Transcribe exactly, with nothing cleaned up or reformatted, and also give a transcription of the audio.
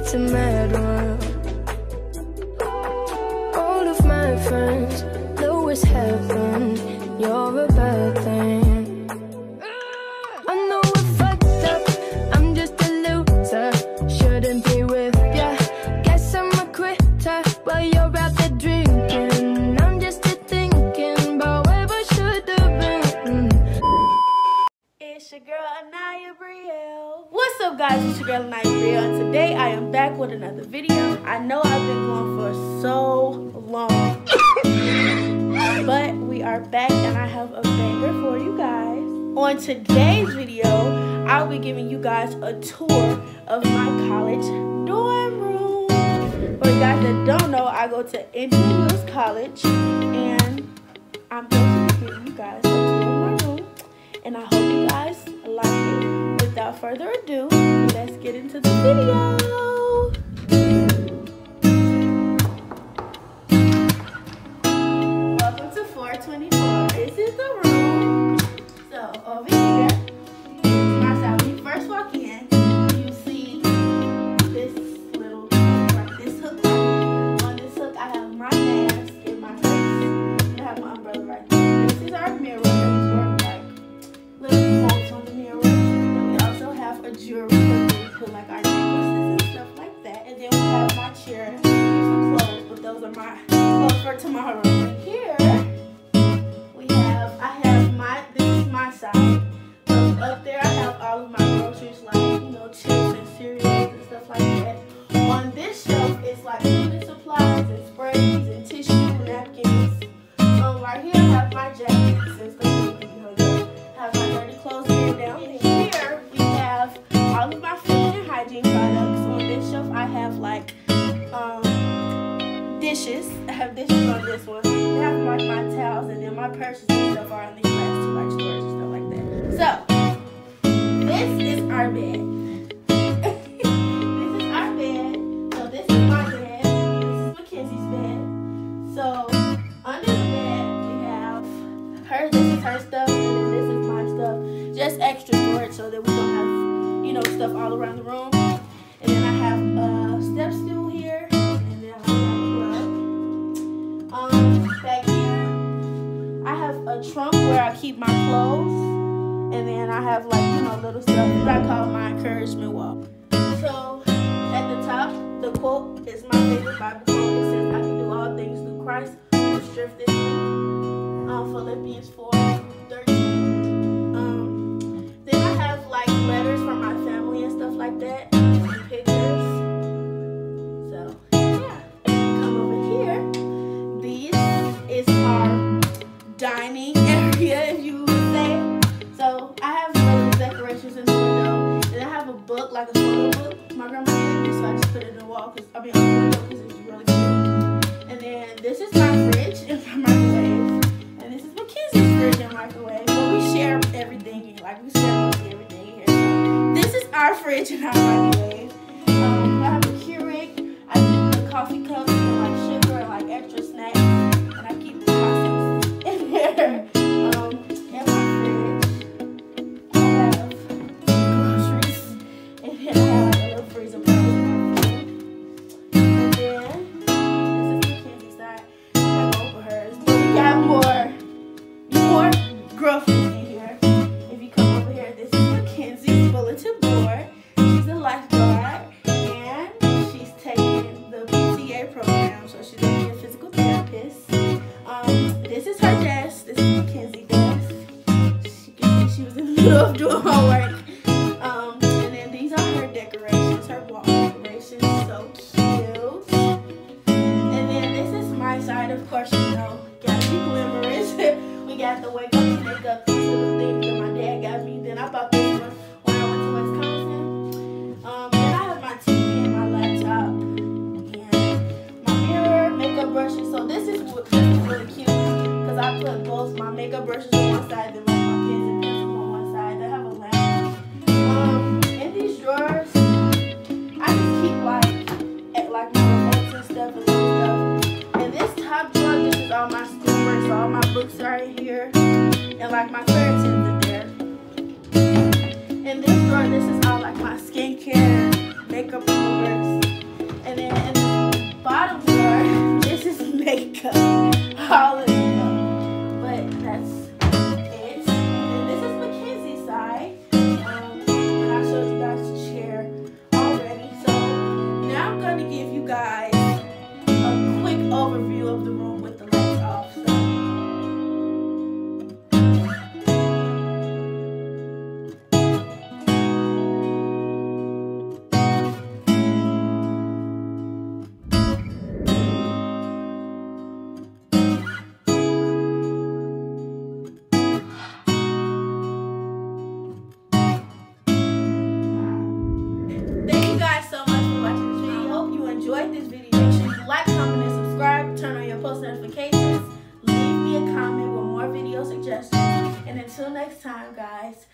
it's a mad world. All of my friends know what's happened. You're a bad thing. I know I fucked up, I'm just a loser. Shouldn't be with ya. Guess I'm a quitter while you're out there drinking. I'm just a thinking about where I should have been. It's your girl Anaya Brielle. What's up, guys? It's your girl Anaya Brielle, and today I am back with another video. I know I've been going for so long, but we are back and I have a banger for you guys. On today's video, I'll be giving you guys a tour of my college dorm room. For you guys that don't know, I go to Indian Hills College, and I'm going to be giving you guys a tour of my room, and I hope you guys like it. Without further ado, let's get into the video. Welcome to four twenty-four. This is the room. So over here, my side. When you first walk in, you see this little hook, this hook right. On this hook, I have my mask and my face, and I have my umbrella right there. This is our mirror. Little lights on the mirror. Then we also have a jewelry where we put like our necklaces and stuff like that. And then we have my chair, some clothes, but those are my clothes for tomorrow. And here we have, I have my, this is my side. So up there I have all of my groceries, like, you know, chips and cereals and stuff like that. On this shelf is like cleaning supplies and sprays and tissue and napkins. Um, right here I have my jackets and stuff. Have my dirty clothes here down. And here we have all of my food and hygiene products. On this shelf I have like um, dishes. I have dishes on this one. I have like my towels, and then my purses and stuff are on these last two, like storage and stuff like that. So this is our bed. This is our bed. So this is my bed. This is Mackenzie's bed. So under the bed we have her. This is her stuff. Just extra storage so that we don't have, you know, stuff all around the room. And then I have a step stool here, and then I have a rug. Um, back here, I have a trunk where I keep my clothes, and then I have, like, you know, little stuff that I call my encouragement wall. So at the top, the quote is my favorite Bible quote. It says, "I can do all things through Christ who strengthens me." Um, Philippians four thirteen. Letters from my family and stuff like that, and pictures. So yeah, come over here. This is our dining area, if you would say. So I have little decorations in the window, and I have a book, like a photo book my grandma gave me, so I just put it in the wall, because I mean on the window, because it's really cute. And then this is my fridge and my microwave, and this is Mackenzie's fridge and microwave. But we share everything, like we share mostly everything. This is our fridge and our microwave. Um, I have a Keurig. I keep the coffee cups and like sugar and like extra snacks, and I keep the sauces in there. Um, in my fridge, I have groceries, and then I have like a little freezer part with my food. And then this is Mackenzie's side. I'm gonna go for hers, but we got more, more groceries. Bulletin board. She's a lifeguard, and she's taking the P T A program, so she's gonna be a physical therapist. Um, this is her desk. This is Mackenzie's desk. She can see she was in the middle of doing homework. Um, and then these are her decorations, her wall decorations, so cute. And then this is my side, of course, you know, gotta be glamorous. We got the wake up and make up, these little things that my dad got me. Then I bought this one. Brushes. So this is, this is really cute, because I put both my makeup brushes on one side and like my pens and pencils on one side. They have a lamp. Um, in these drawers, I just keep like at like my remotes and stuff and stuff. And this top drawer, this is all my schoolwork, so all my books are in here, and like my curtains in there. In this drawer, this is all like my skincare, makeup removers, Hallelujah. Hallelujah. But that's it. And this is Mackenzie's side. Um, and I showed you guys the chair already. So now I'm going to give you guys a quick overview of the room with the lights off. So. Enjoyed this video. Make sure you like, comment, and subscribe. Turn on your post notifications. Leave me a comment with more video suggestions. And until next time, guys.